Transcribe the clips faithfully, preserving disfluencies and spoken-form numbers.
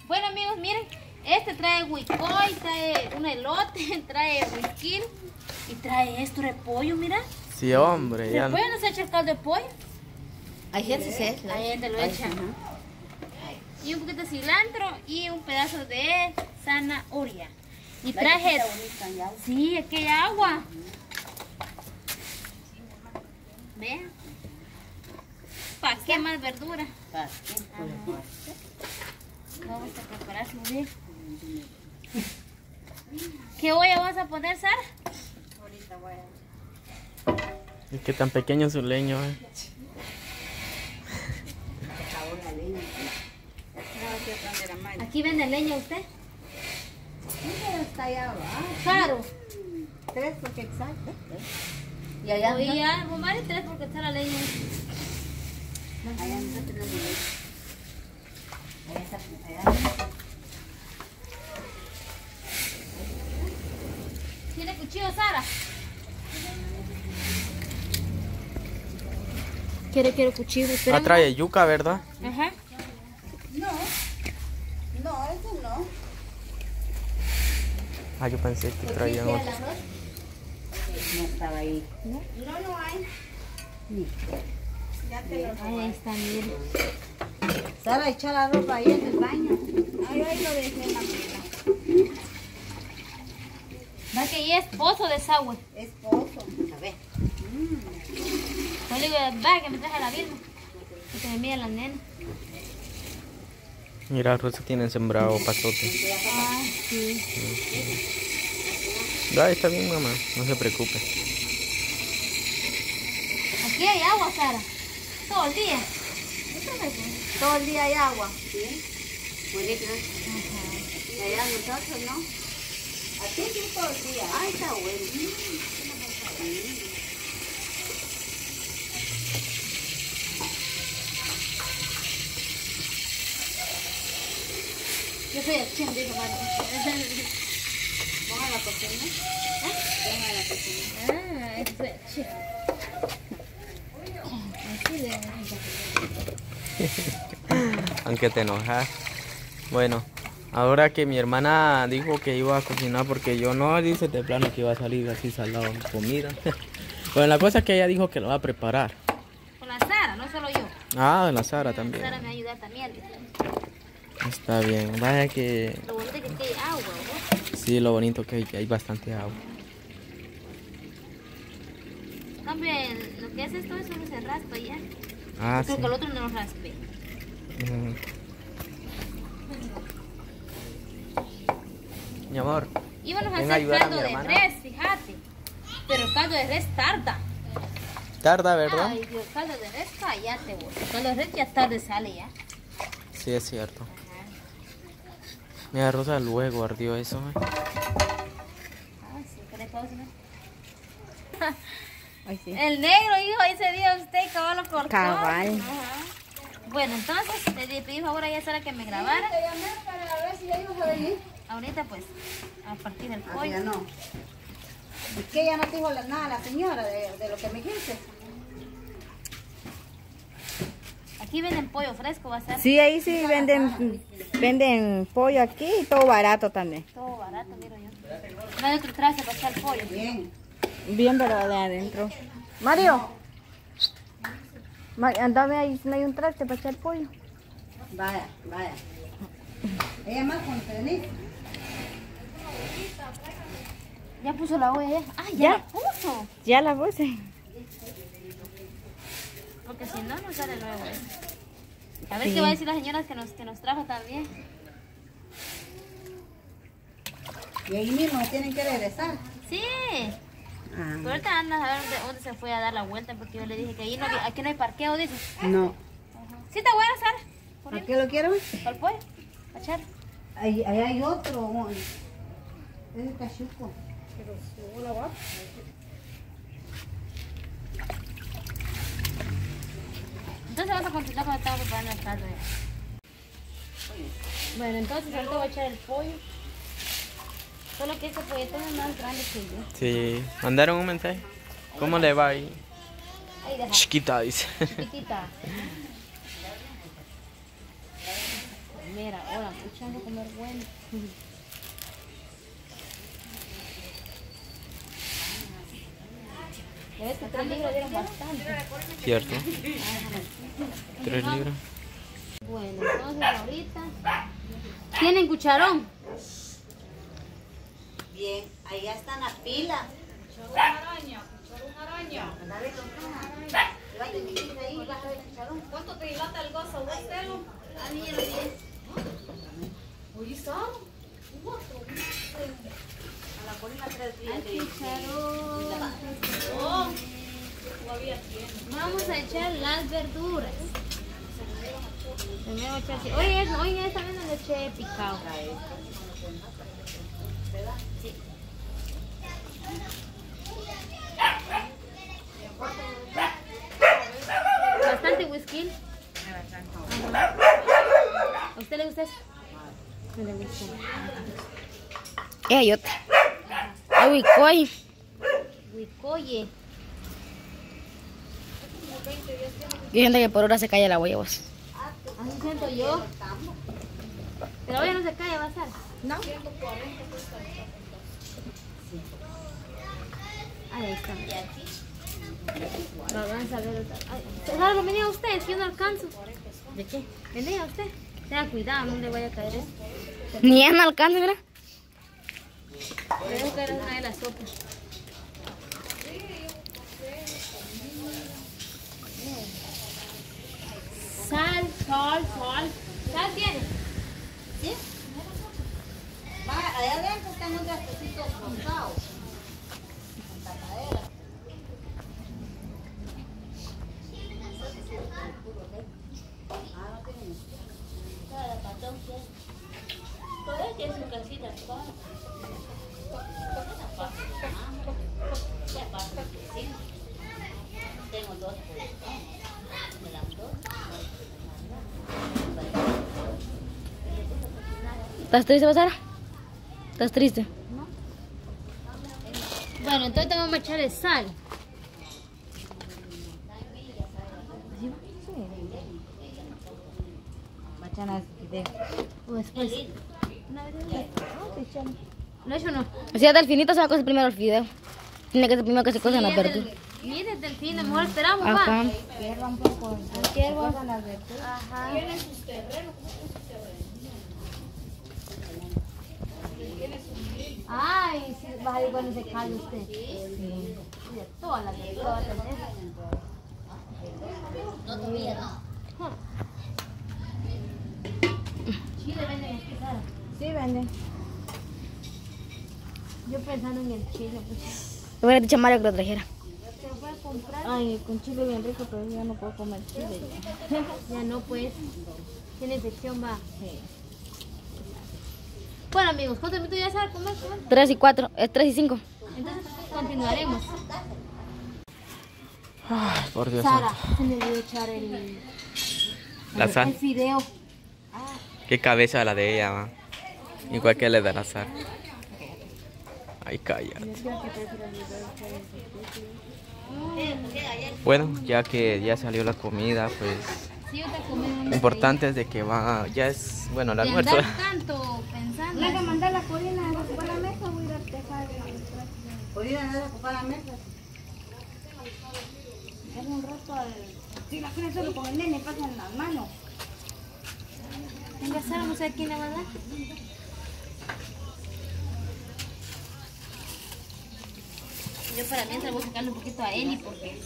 Bueno amigos, miren, este trae huicoy, trae un elote, trae whisky y trae esto repollo, mira. Sí, hombre. Ya ¿Repollo no se echa el caldo de pollo? Hay gente se echa. Hay gente lo echa. Y un poquito de cilantro y un pedazo de zanahoria. Y traje... Sí, aquella agua. Vean. ¿Para qué más verdura? ¿Para qué? Vamos a preparar su bien. ¿Qué olla vas a poner, Sara? Ahorita voy a... Es que tan pequeño su leño, eh. Aquí vende leña usted. Está allá abajo. Caro. Tres porque exacto. Y allá había más de tres porque está la leña. Allá no tenemos leña. Allá está. Allá. ¿Tiene cuchillo, Sara? Quiere, quiere cuchillo. Ah, trae yuca, ¿verdad? Ajá. No. No, eso no. Ah, yo pensé que traía otro. No estaba ahí. No, no, no hay. Ya te lo Ahí está, mire. Sara, echa la ropa ahí en el baño. Ahí, ahí lo dejé en la mesa. Va que ahí es pozo de desagüe. Es pozo. A ver. Yo le digo, va que me traje la Vilma. Y que me mire la nena. Mira, Rosa tienen sembrado pasote. Ah, sí. Ah, está bien, mamá. No se preocupe. Aquí hay agua, Sara. Todo el día. Todo el día hay agua. Sí. Bonito, ¿no? Y allá nosotros, ¿no? Aquí sí todo el día. Ay, está bueno. Yo soy el chien, dijo Mario. Vamos a la cocina. Vamos a la cocina. Ah, eso soy el chien. Así de... Aunque te enojas. Bueno, ahora que mi hermana dijo que iba a cocinar porque yo no, dice de plano que iba a salir así salado comida. Bueno, la cosa es que ella dijo que lo va a preparar. Con la Sara, no solo yo. Ah, la Sara también. Sara me ayuda también. Está bien, vaya que... Lo bonito es que aquí hay agua, ¿verdad? Sí, lo bonito que hay, que hay bastante agua. En cambio, lo que es esto, eso no se raspa ya. Ah, Creo sí. que el otro no lo raspé. Mm. Mi amor. Íbamos a Venga a hacer ayudar a caldo mi de hermana. res, fíjate. Pero el caldo de res tarda. Tarda, ¿verdad? Ay, Dios, caldo de res, cállate vos. El caldo de res ya tarde sale ya. Sí, es cierto. Ajá. Mira, Rosa, luego ardió eso. ¿Eh? Ah, sí, ¿qué le pausa, no? Ay, sí. El negro, hijo, ese día usted cabal lo cortó. Cabal. Ajá. Bueno, entonces, le pedí favor a ella Sara que me grabara. Te llamé para ver si ya ibas a venir. Ahorita, pues, a partir del Ah, pollo. ya no. Es que ella no te dijo la- nada la señora de, de lo que me dijiste. Aquí venden pollo fresco, va a ser Sí, ahí sí venden, venden pollo aquí y todo barato también. todo barato, miro yo. No hay otro traje para echar pollo. Bien. Bien, pero de adentro. Mario, Ma- andame ahí, si no hay un traste para echar pollo. Vaya, vaya. Ella más cuando te venís. Ya puso la olla ya. Ah, ya, ¿Ya? la puso. Ya la puse. Porque si no, no sale nuevo. ¿Eh? A ver Sí. qué va a decir la señora que nos, que nos trajo también. Y ahí mismo tienen que regresar. Sí. Ah, Pero ahorita anda a ver dónde, dónde se fue a dar la vuelta porque yo le dije que ahí no había- aquí no hay parqueo, dice. no. Sí, está bueno, Sara. ¿Para qué lo quiero? ¿Para el pollo? ¿Para echar? Ahí, ahí hay otro. Es el cachuco. Entonces vamos a continuar cuando estamos preparando el caldo. ya. Bueno, entonces ahorita voy a echar el pollo. Solo que este polletón es más grande que yo. Sí, mandaron un mensaje. ¿Cómo le va ahí? Ahí deja, Chiquita, dice. chiquitita. primera hora, echando a comer bueno. Ya ves que tres libras dieron bastante. ¿Cierto? Tres libras. Bueno, entonces ahorita... ¿Tienen cucharón? Bien, ahí ya está la pila. Cucharón araña, cucharón araña. Dale con caja. Llévate mi hija ahí y vas a ver el cucharón. ¿Cuánto te dilata el gozo? ¿Vos, Telo? A mí ya lo diez. Oye, ¿sabes? Cuatro. A la colina tres días. Ay, cucharón. Oh, todavía tiene. Vamos a echar las verduras. Primero echar... Oye, es- oye, esta vez no le eché picado. Sí. Bastante whisky. Ajá. ¿A usted le gusta eso? No le gusta. Eh, yo te. Ay, Wicoy. Huicoye. Yo siento que por hora se cae la olla, vos. Así siento yo. Pero hoy no se cae, va a estar. ¿No? Ahí está. No, vamos a ver otra. Ay, Salvo, venía usted, si yo no alcanzo. ¿De qué? Venía usted. Tenga cuidado, no le vaya a caer eso. Ni ya no alcanza, mira. Le dejo caer una de las sopas. Sal, sal, sal. ¿Sal tiene? ¿Sí? Va, allá adentro están unos gastecitos rosados. Tengo dos por me dan dos. ¿Estás triste, Sara? ¿Estás triste? Bueno, entonces vamos a echarle sal. O después. ¿Lo he hecho o no? Si hasta el finito se va a cocer primero el fideo. Tiene que ser primero que se cocen las verduras. Mire, del fin, mejor esperamos, Ajá. va. Ay, sí, va a ir bueno ese caldo usted. Sí. De todas las verduras va a tener. No todavía no. Chile venden aquí, Sara. Sí, venden. Yo pensando en el chile, pues. Le hubiera dicho a Mario que lo trajera. Se lo puede comprar. Ay, con chile bien rico, pero ya no puedo comer chile. Ya. Ya no, pues. Tiene infección, va. Bueno, amigos, ¿cuántos minutos ya sabe comer? comer? Tres y cuatro, es tres y cinco. Entonces, continuaremos. Ay, por Dios Sara, santo. se me olvidó echar el, La el sal. fideo. Qué cabeza la de ella, va. Igual que le da la sal. Ay, cállate. Bueno, ya que ya salió la comida, pues Sí, yo te comí un lo importante es de que va, ya es, bueno, el de almuerzo. andar tanto pensando. ¿Le vas a mandar la corina a ocupar la mesa o ir a dejar? ¿Podrían andar a ocupar la mesa? Es un rato al... Si la quieren solo con el nene, pasan las manos. Venga, Sara, no sé a quién le va a dar. Yo para mientras voy a sacarle un poquito a Eli porque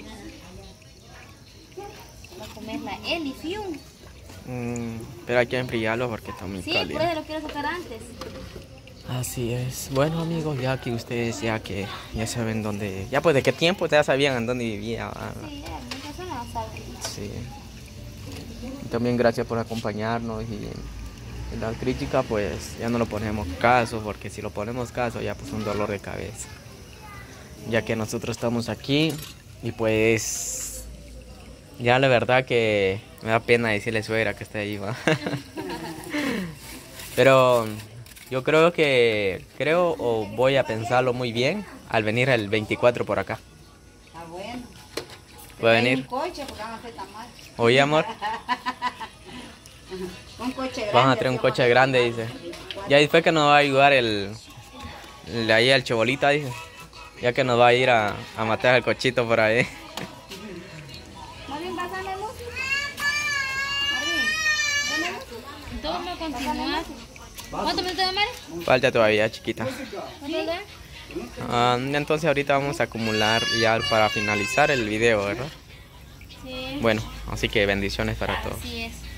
va a comer la Eli, fium. Mm, pero hay que enfriarlo porque está muy Sí, por caliente. eso lo quiero sacar antes. Así es. Bueno, amigos, ya que ustedes ya que ya saben dónde, ya pues de qué tiempo ya sabían en dónde vivía. ¿Va? Sí, ya, mi persona no sabe. Sí. También gracias por acompañarnos y, y la crítica pues ya no lo ponemos caso porque si lo ponemos caso ya pues un dolor de cabeza. Ya que nosotros estamos aquí y pues ya la verdad que me da pena decirle suegra que esté ahí, ¿va? Pero yo creo que creo o voy a pensarlo muy bien al venir el veinticuatro por acá. Ah, bueno. ¿Puede Hay venir? un coche porque van a hacer tan mal. Oye, amor. Un coche grande. Vamos a traer un coche grande, dice. Ya después que nos va a ayudar el, el de ahí, el Chebolita, dice. Ya que nos va a ir a, a matar el cochito por ahí. Marvin, pásame luz. Marvin, Toma, continúa. ¿Cuánto minutos de madre? Falta todavía, chiquita. ¿Cuánto? Ah, entonces ahorita vamos a acumular ya para finalizar el video, ¿verdad? Sí. Bueno, así que bendiciones para todos. Así es.